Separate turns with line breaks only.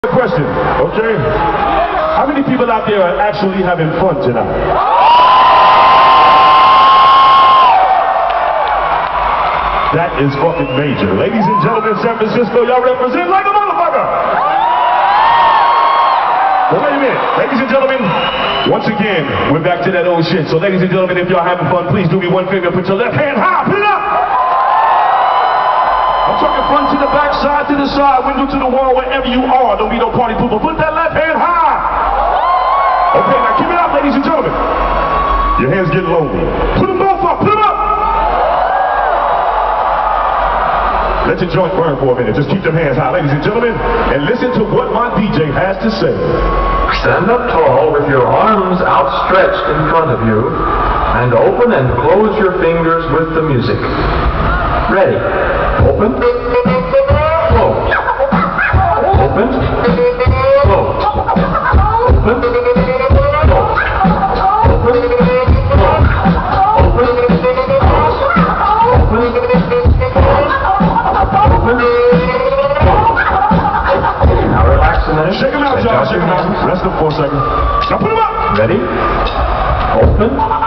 Question, okay? How many people out there are actually having fun tonight? That is fucking major. Ladies and gentlemen, San Francisco, y'all represent like a motherfucker! Well, wait a minute. Ladies and gentlemen, once again, we're back to that old shit. So ladies and gentlemen, if y'all having fun, please do me one favor. Put your left hand high. Put it up! I'm talking front to the back, side to the side, window to the wall, wherever you are. Don't be no party pooper. Put that left hand high. Okay, now keep it up, ladies and gentlemen. Your hands get lonely. Put them both up. Put them up. Let your joint burn for a minute. Just keep them hands high, ladies and gentlemen, and listen to what my DJ has to say.
Stand up tall with your arms outstretched in front of you, and open and close your fingers with the music. Ready? Open, close. Open, close. Open, close. Open, close. Open, close. Open, close. Now relax a minute.
Shake them out, y'all. Shake them out. Rest them for a second. Now put them up.
Ready? Open.